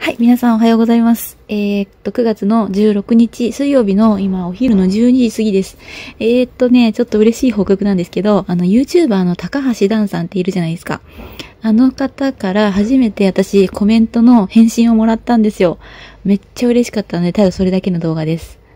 はい、皆さんおはようございます。9月の16日水曜日の今お昼の12時過ぎです。ちょっと嬉しい報告なんですけど、YouTuber の高橋ダンさんっているじゃないですか。あの方から初めて私コメントの返信をもらったんですよ。めっちゃ嬉しかったので、ただそれだけの動画です。